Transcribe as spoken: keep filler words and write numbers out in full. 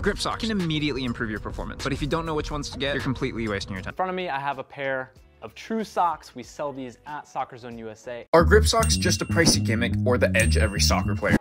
Grip socks can immediately improve your performance, but if you don't know which ones to get, you're completely wasting your time. In front of me, I have a pair of true socks. We sell these at Soccer Zone U S A. Are grip socks just a pricey gimmick or the edge every soccer player